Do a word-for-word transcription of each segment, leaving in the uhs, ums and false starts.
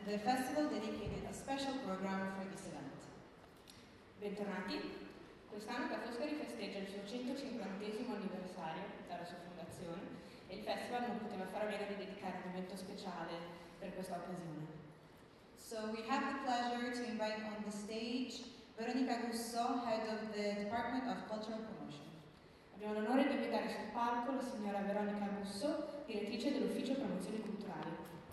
the festival dedicated a special program for this event. Bentornati. Quest'anno la Foscari festeggia il suo centocinquantesimo anniversario dalla sua fondazione e il festival non poteva fare a meno di dedicare un evento speciale per questa occasione. So we have the pleasure to invite on the stage Veronica Gusso, Head of the Department of Cultural Promotion. Abbiamo l'onore di invitare sul palco la signora Veronica Gusso, direttrice dell'Ufficio Promozioni Culturali.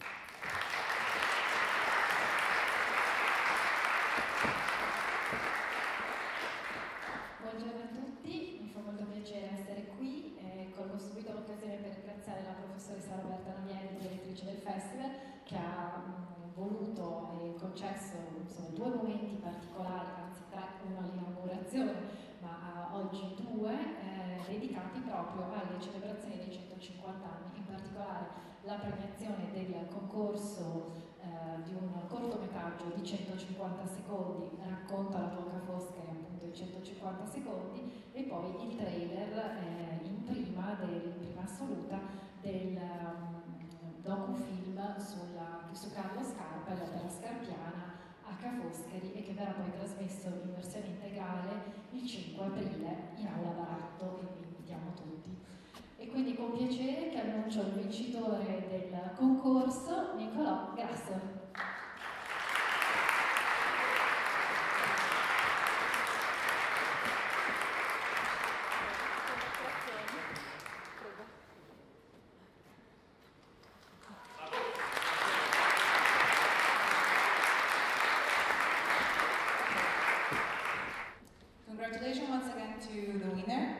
Buongiorno a tutti, mi fa molto piacere essere qui e colgo subito l'occasione per ringraziare la professoressa Roberta Navieri, direttrice del festival, che ha mh, voluto e concesso insomma, due momenti particolari, anzi tre, uno all'inaugurazione, ma uh, oggi due, eh, dedicati proprio alle celebrazioni dei centocinquanta anni, in particolare la premiazione del concorso eh, di un cortometraggio di centocinquanta secondi, Racconta la tua Foscari, appunto in centocinquanta secondi, e poi il trailer eh, in prima, del, in prima assoluta del um, docufilm sulla, su Carlo Scarpa e l'opera scarpiana H. Foscari, e che verrà poi trasmesso in versione integrale il cinque aprile in Aula Baratto, e vi invitiamo tutti. E quindi con piacere che annuncio il vincitore del concorso, Nicolò Grasso. Congratulations once again to the winner.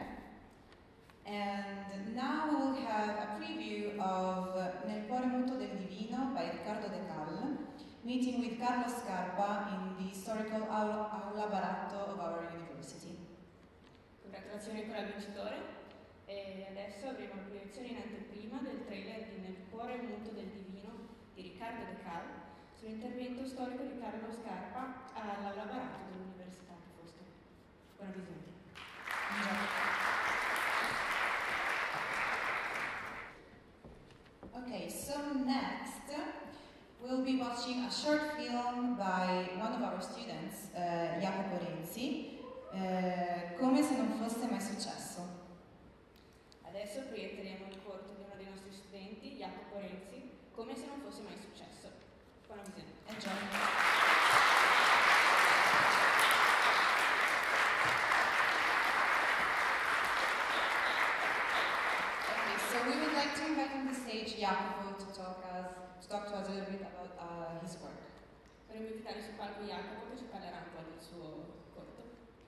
And now we will have a preview of Nel cuore muto del divino by Riccardo De Cal, meeting with Carlo Scarpa in the historical Aula, Aula Baratto of our university. Congratulazioni ancora al vincitore. E adesso avremo la proiezione in anteprima del trailer di Nel cuore muto del divino di Riccardo De Cal sull'intervento storico di Carlo Scarpa all'Aula Baratto dell'Università di Foscari. Buona visione. Okay, so next we'll be watching a short film by one of our students, uh, Jacopo Renzi, uh, Come se non fosse mai successo. Adesso proietteremo il corto di uno dei nostri studenti, Jacopo Renzi, Come se non fosse mai successo. Buona visione. Enjoy. So we would like to invite on the stage Jacopo to talk us, to talk to us a little bit about uh, his work. Vorremmo invitare sul palco Jacopo che ci parlerà un po' del suo corto.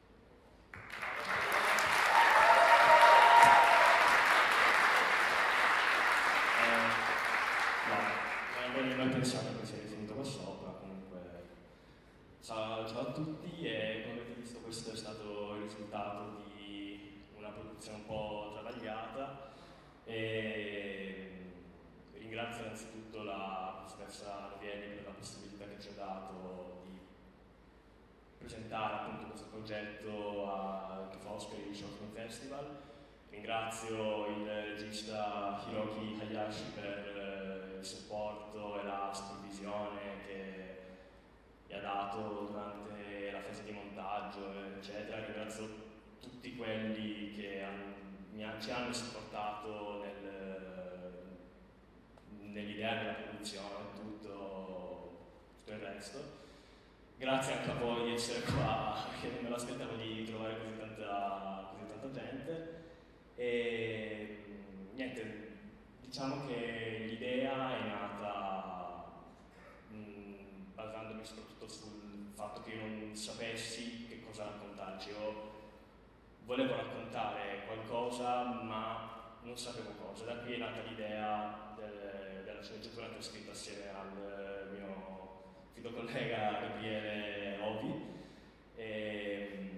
Eh, no, non avrei mai pensato che sia finito qua sopra, comunque. Ciao, ciao a tutti, e come avete visto questo è stato il risultato di una produzione un po' travagliata. E ringrazio innanzitutto la professoressa Navieri per la possibilità che ci ha dato di presentare appunto questo progetto a Foscari Short Film Festival. Ringrazio il regista Hiroki Hayashi per il supporto e la supervisione che mi ha dato durante la fase di montaggio, eccetera. Ringrazio tutti quelli che hanno Mi ha, ci hanno supportato nel, nell'idea della produzione, tutto, tutto il resto. Grazie anche a voi di essere qua, che non me l'aspettavo di trovare così tanta, così tanta gente. E niente, diciamo che l'idea è nata mh, basandomi soprattutto sul fatto che io non sapessi che cosa raccontarci. Io volevo raccontare qualcosa, ma non sapevo cosa. Da qui è nata l'idea del, della sceneggiatura che ho scritto assieme al mio fido collega Gabriele Ovi. E,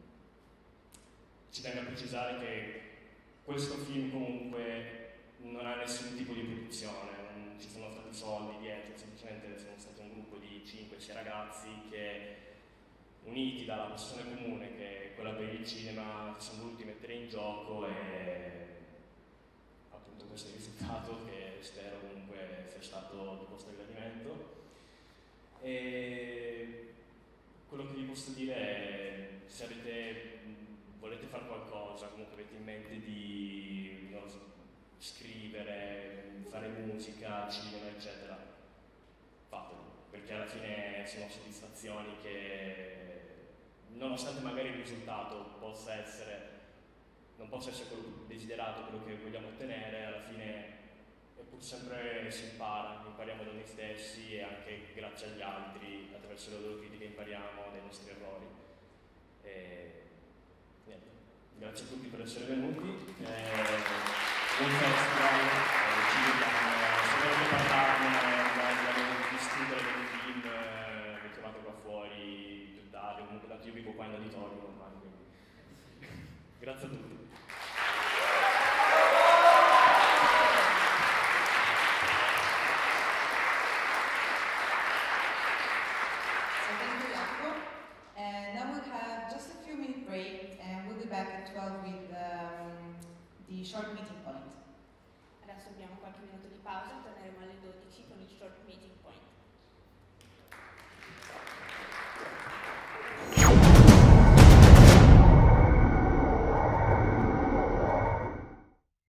ci tengo a precisare che questo film comunque non ha nessun tipo di produzione, non ci sono stati soldi dietro, semplicemente siamo stati un gruppo di cinque sei ragazzi che, uniti dalla passione comune che è quella per il cinema, ci siamo voluti mettere in gioco, e appunto questo è il risultato che spero comunque sia stato di vostro gradimento. E quello che vi posso dire è, se avete, volete fare qualcosa, comunque avete in mente di, non so, scrivere, fare musica, cinema, eccetera, fatelo, perché alla fine sono soddisfazioni che, nonostante magari il risultato possa essere, non possa essere quello desiderato, quello che vogliamo ottenere, alla fine è pur sempre si impara, impariamo da noi stessi e anche grazie agli altri, attraverso le loro critiche impariamo dai nostri errori. E, niente. Grazie a tutti per essere venuti. Eh, buon festival, eh, ci vediamo. Se volete parlarne, volete discutere del film, eh, mi chiamate qua fuori più tardi, comunque tanto io vivo qua in auditorium ormai, quindi. Grazie a tutti. Break, and we'll be back at twelve with um, the short meeting